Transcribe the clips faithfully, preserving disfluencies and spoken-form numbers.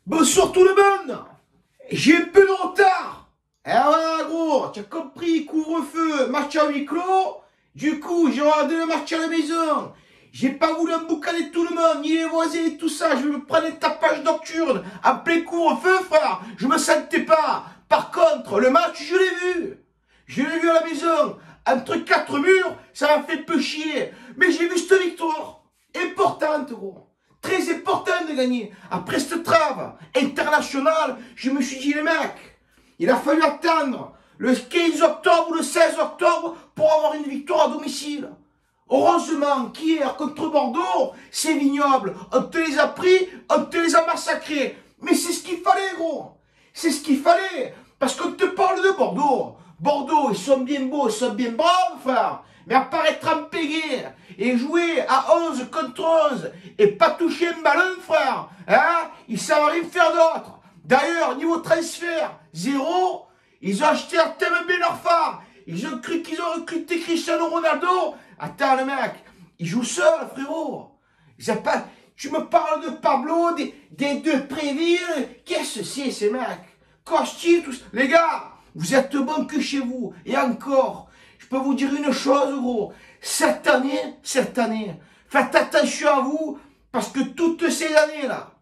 Bonsoir tout le monde. J'ai un peu de retard. Eh ouais gros, tu as compris, couvre-feu, match à huis clos. Du coup, j'ai regardé le match à la maison. J'ai pas voulu emboucaner tout le monde, ni les voisins et tout ça. Je vais me prendre un tapage nocturne en plein couvre-feu, frère. Je me sentais pas. Par contre, le match, je l'ai vu. Je l'ai vu à la maison. Entre quatre murs, ça m'a fait peu chier. Mais j'ai vu cette victoire. Importante, gros. Très important de gagner. Après cette trave internationale, je me suis dit, les mecs, il a fallu attendre le quinze octobre ou le seize octobre pour avoir une victoire à domicile. Heureusement qu'hier, contre Bordeaux, c'est vignoble. On te les a pris, on te les a massacrés. Mais c'est ce qu'il fallait, gros. C'est ce qu'il fallait. Parce qu'on te parle de Bordeaux. Bordeaux, ils sont bien beaux, ils sont bien braves, frère. Mais à part être en pégé et jouer à onze contre onze et pas toucher un ballon, frère, hein, ils savent rien faire d'autre. D'ailleurs, niveau transfert, zéro, ils ont acheté Artem Ben Arfa. Ils ont cru qu'ils ont recruté Cristiano Ronaldo. Attends, le mec, il joue seul, frérot. Ils ont pas... Tu me parles de Pablo, des, des deux Préville. Qu'est-ce que c'est, ces mecs? Costi, tous... Les gars, vous êtes bons que chez vous. Et encore, je peux vous dire une chose, gros. Cette année, cette année, faites attention à vous, parce que toutes ces années-là,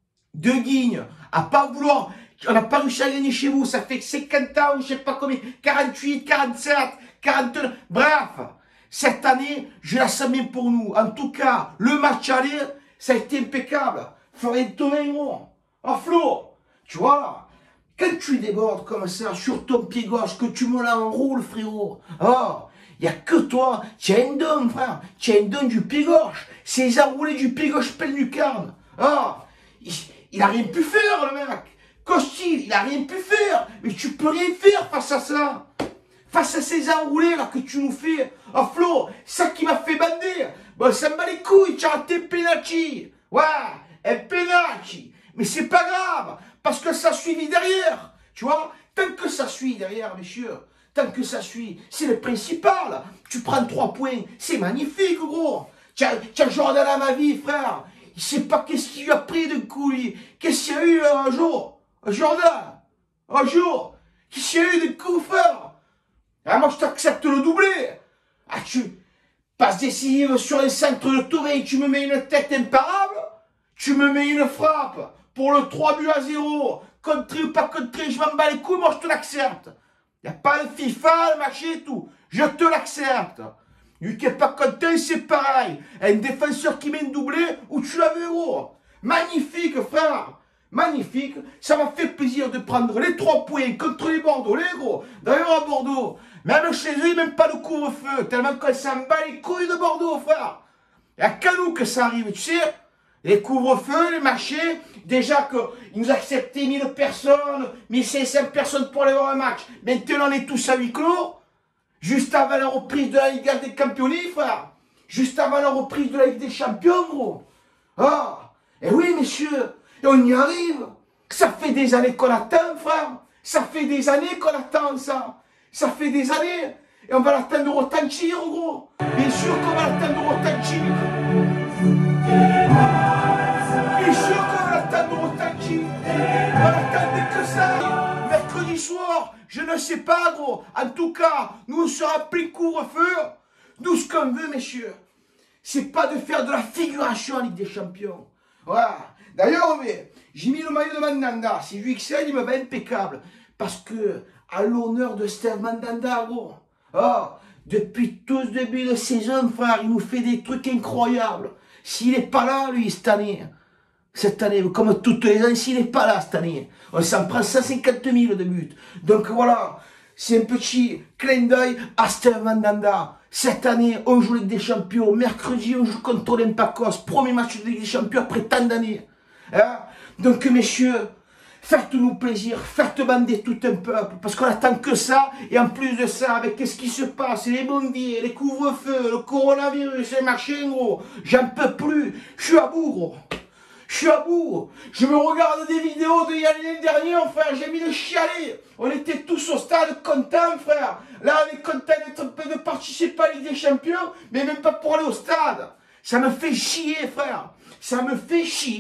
de Guigne, à pas vouloir, on n'a pas réussi à gagner chez vous, ça fait cinquante ans, je sais pas combien, quarante-huit, quarante-sept, quarante-neuf, bref, cette année, je la sens bien pour nous. En tout cas, le match aller, ça a été impeccable. Faudrait donner gros. Ah, Flo, tu vois, quand tu débordes comme ça, sur ton pied gauche, que tu me l'enroules, frérot, oh, il n'y a que toi, tu as un don, frère, tu as un don du pied gauche, c'est les enroulés du pied gauche plein lucarne. Oh, il, il a rien pu faire, le mec. Costi, il a rien pu faire, mais tu peux rien faire face à ça. Face à ces enroulés là que tu nous fais. Oh Flo, ça qui m'a fait bander. Bon, ça me bat les couilles, tu as raté un penalty. Ouais, un penalty. Mais c'est pas grave, parce que ça suit derrière. Tu vois, tant que ça suit derrière, messieurs, tant que ça suit, c'est le principal. Tu prends trois points, c'est magnifique, gros. Tu as, tu as Jordan à ma vie, frère. Il sait pas qu'est-ce qu'il lui a pris de coup, lui. Qu'est-ce qu'il y a eu un jour, Jordan, un jour, qu'est-ce qu'il y a eu de coup, frère? Ah, moi, je t'accepte le doublé. Ah, tu passes décisive sur les centres de Touré, tu me mets une tête imparable, tu me mets une frappe pour le trois buts à zéro, contré ou pas contré, je m'en bats les couilles, moi, je te l'accepte. Il n'y a pas de FIFA, le machin et tout. Je te l'accepte. Lui qui n'est pas content, c'est pareil. Un défenseur qui met une doublé, où tu l'as vu, gros. Magnifique, frère. Magnifique. Ça m'a fait plaisir de prendre les trois points contre les Bordelais, gros. D'ailleurs, à Bordeaux, même chez eux, il n'y a même pas de couvre-feu. Tellement qu'on s'en bat les couilles de Bordeaux, frère. Il n'y a qu'à nous que ça arrive, tu sais. Les couvre-feux, les marchés, déjà qu'ils nous acceptaient mille personnes, mille cinq cents personnes pour aller voir un match. Maintenant, on est tous à huis clos. Juste avant la reprise de la Ligue des Champions, frère. Juste avant la reprise de la Ligue des Champions, gros. Ah, et oui, messieurs, et on y arrive. Ça fait des années qu'on attend, frère. Ça fait des années qu'on attend ça. Ça fait des années. Et on va l'attendre retentir, gros. Bien sûr qu'on va l'attendre retentir. Bien sûr qu'on va l'attendre retentir. On n'attendait que ça. Mercredi soir, je ne sais pas, gros. En tout cas, nous, on sera plein couvre-feu. Nous, ce qu'on veut, messieurs, c'est pas de faire de la figuration en Ligue des Champions. Voilà. D'ailleurs, j'ai mis le maillot de Mandanda. C'est U X L, il me va impeccable. Parce que, à l'honneur de Steve Mandanda, gros, oh, depuis tout ce début de saison, frère, il nous fait des trucs incroyables. S'il n'est pas là, lui, cette année, cette année, comme toutes les années, s'il n'est pas là, cette année, on s'en prend cent cinquante mille de buts. Donc voilà, c'est un petit clin d'œil à Steve Mandanda. Cette année, on joue Ligue des Champions. Mercredi, on joue contre l'Olympiakos. Premier match de Ligue des Champions après tant d'années. Hein? Donc, messieurs, faites-nous plaisir, faites bander tout un peuple, parce qu'on attend que ça, et en plus de ça, avec ce qui se passe, les bombiers, les couvre-feux, le coronavirus, les machins, gros, j'en peux plus, je suis à bout, gros. Je suis à bout. Je me regarde des vidéos de l'année dernière, frère. J'ai mis le chialer. On était tous au stade contents, frère. Là, on est contents de participer à la Ligue des Champions, mais même pas pour aller au stade. Ça me fait chier, frère. Ça me fait chier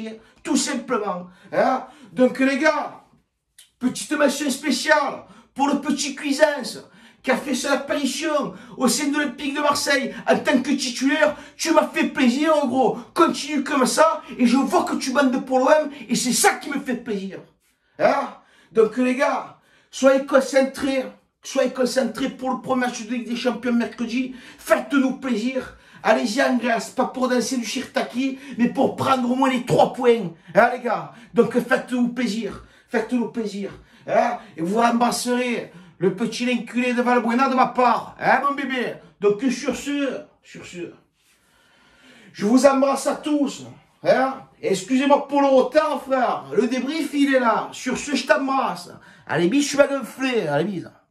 tout simplement. Hein. Donc les gars, petite mention spéciale pour le petit Cuisance, qui a fait son apparition au sein de l'Olympique de Marseille en tant que titulaire. Tu m'as fait plaisir, en gros. Continue comme ça, et je vois que tu bandes pour l'O M, et c'est ça qui me fait plaisir. Hein? Donc les gars, soyez concentrés, soyez concentrés pour le premier match de Ligue des Champions mercredi. Faites-nous plaisir. Allez-y en Grèce, pas pour danser du shirtaki, mais pour prendre au moins les trois points. Hein les gars? Donc faites-nous plaisir. Faites-nous plaisir. Hein? Et vous embrasserez le petit inculé de Valbuena de ma part. Hein mon bébé? Donc sur ce, sur ce, je vous embrasse à tous. Hein? Excusez-moi pour le retard, frère. Le débrief, il est là. Sur ce, je t'embrasse. Allez, biche, tu vas gonfler. Allez, bise.